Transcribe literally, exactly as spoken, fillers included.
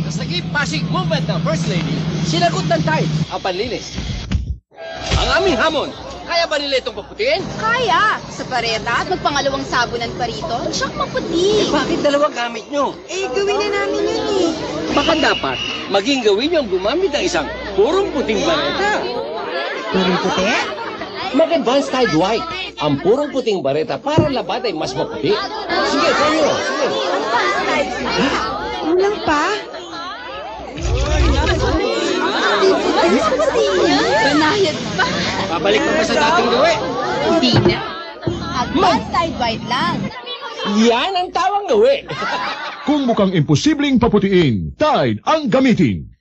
Tapos nag-ipasig movement ng First Lady, sinagot ng Tide ang panlinis. Ang aming hamon, kaya ba nila itong paputiin? Kaya! Sa pareta at magpangalawang sabunan pa rito, siyak maputi. Eh, bakit dalawang gamit nyo? Eh, gawin na namin yun eh. Baka dapat, maging gawin nyo ang gumamit ng isang purong puting bareta. Purong puti? Mag-advance Tide White, ang purong puting bareta para labat ay mas maputi. Sige, kayo, sige. Ulang pa? Banayad pa. Pabalik pa ba sa dating gawin? Hindi na. Advance Tide White lang. Yan ang tawang gawin. Kung mukhang imposibleng paputiin, Tide ang gamitin.